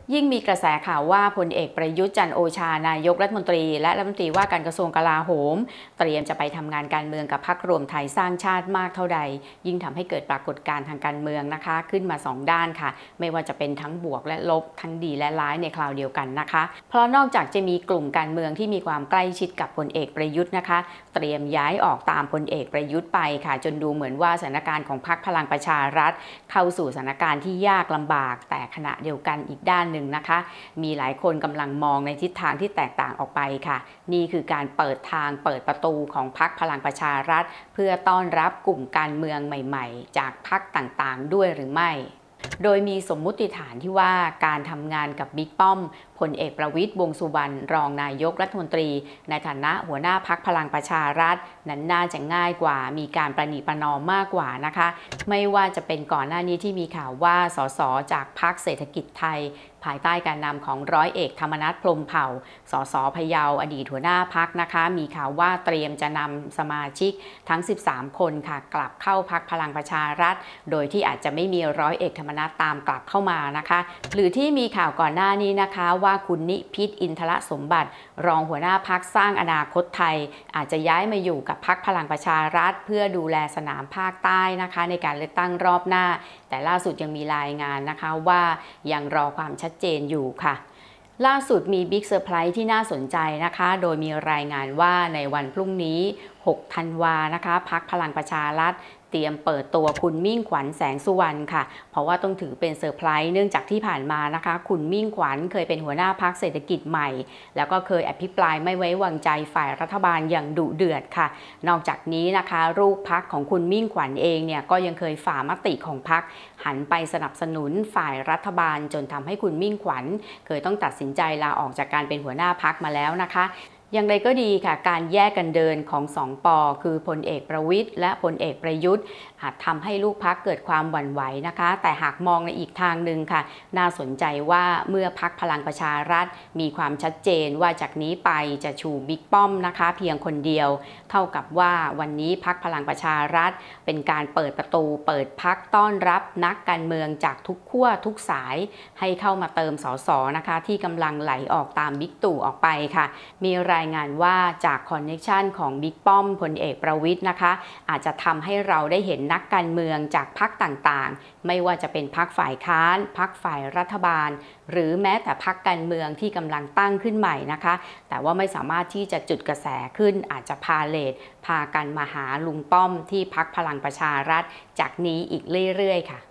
ยิ่งมีกระแสข่าวว่าพลเอกประยุทธ์จันทร์โอชานายกรัฐมนตรีและรัฐมนตรีว่าการกระทรวงกลาโหมเตรียมจะไปทำงานการเมืองกับพรรครวมไทยสร้างชาติมากเท่าใดยิ่งทำให้เกิดปรากฏการณ์ทางการเมืองนะคะขึ้นมา2ด้านค่ะไม่ว่าจะเป็นทั้งบวกและลบทั้งดีและร้ายในคราวเดียวกันนะคะเพราะนอกจากจะมีกลุ่มการเมืองที่มีความใกล้ชิดกับพลเอกประยุทธ์นะคะเตรียมย้ายออกตามพลเอกประยุทธ์ไปค่ะจนดูเหมือนว่าสถานการณ์ของพรรคพลังประชารัฐเข้าสู่สถานการณ์ที่ยากลำบากแต่ขณะเดียวกันอีกด้านหนึ่งนะคะมีหลายคนกำลังมองในทิศทางที่แตกต่างออกไปค่ะนี่คือการเปิดทางเปิดประตูของพรรคพลังประชารัฐเพื่อต้อนรับกลุ่มการเมืองใหม่ๆจากพรรคต่างๆด้วยหรือไม่โดยมีสมมุติฐานที่ว่าการทำงานกับบิ๊กป้อมพลเอกประวิตร วงษ์สุวรรณรองนายกรัฐมนตรีในฐานะหัวหน้าพรรคพลังประชารัฐนั้นน่าจะง่ายกว่ามีการประนีประนอมมากกว่านะคะไม่ว่าจะเป็นก่อนหน้านี้ที่มีข่าวว่าสสจากพรรคเศรษฐกิจไทยภายใต้การนำของร้อยเอกธรรมนัส พรหมเผ่าสสพะเยาอดีตหัวหน้าพรรคนะคะมีข่าวว่าเตรียมจะนำสมาชิกทั้ง13คนค่ะกลับเข้าพรรคพลังประชารัฐโดยที่อาจจะไม่มีร้อยเอกธรรมนัสตามกลับเข้ามานะคะหรือที่มีข่าวก่อนหน้านี้นะคะว่าคุณนิพิษอินทรสมบัติรองหัวหน้าพรรคสร้างอนาคตไทยอาจจะย้ายมาอยู่กับพรรคพลังประชารัฐเพื่อดูแลสนามภาคใต้นะคะในการเลือกตั้งรอบหน้าแต่ล่าสุดยังมีรายงานนะคะว่ายังรอความชัดเจนอยู่ค่ะล่าสุดมีบิ๊กเซอร์ไพรส์ที่น่าสนใจนะคะโดยมีรายงานว่าในวันพรุ่งนี้6 ธันวานะคะพรรคพลังประชารัฐเตรียมเปิดตัวคุณมิ่งขวัญแสงสุวรรณค่ะเพราะว่าต้องถือเป็นเซอร์ไพรส์เนื่องจากที่ผ่านมานะคะคุณมิ่งขวัญเคยเป็นหัวหน้าพรรคเศรษฐกิจใหม่แล้วก็เคยอภิปรายไม่ไว้วางใจฝ่ายรัฐบาลอย่างดุเดือดค่ะนอกจากนี้นะคะลูกพรรคของคุณมิ่งขวัญเองเนี่ยก็ยังเคยฝ่ามติของพรรคหันไปสนับสนุนฝ่ายรัฐบาลจนทำให้คุณมิ่งขวัญเคยต้องตัดสินใจลาออกจากการเป็นหัวหน้าพรรคมาแล้วนะคะอย่างไรก็ดีค่ะการแยกกันเดินของ2 ป.คือพลเอกประวิตรและพลเอกประยุทธ์อาจทำให้ลูกพรรคเกิดความหวั่นไหวนะคะแต่หากมองในอีกทางหนึ่งค่ะน่าสนใจว่าเมื่อพรรคพลังประชารัฐมีความชัดเจนว่าจากนี้ไปจะชูบิ๊กป้อมนะคะเพียงคนเดียวเท่ากับว่าวันนี้พรรคพลังประชารัฐเป็นการเปิดประตูเปิดพรรคต้อนรับนักการเมืองจากทุกขั้วทุกสายให้เข้ามาเติมสสนะคะที่กำลังไหลออกตามบิ๊กตู่ออกไปค่ะมีรายงานว่าจากคอนเนคชันของบิ๊กป้อมพลเอกประวิตรนะคะอาจจะทำให้เราได้เห็นนักการเมืองจากพรรคต่างๆไม่ว่าจะเป็นพรรคฝ่ายค้านพรรคฝ่ายรัฐบาลหรือแม้แต่พรรคการเมืองที่กำลังตั้งขึ้นใหม่นะคะแต่ว่าไม่สามารถที่จะจุดกระแสขึ้นอาจจะพาเลทพากันมาหาลุงป้อมที่พรรคพลังประชารัฐจากนี้อีกเรื่อยๆค่ะ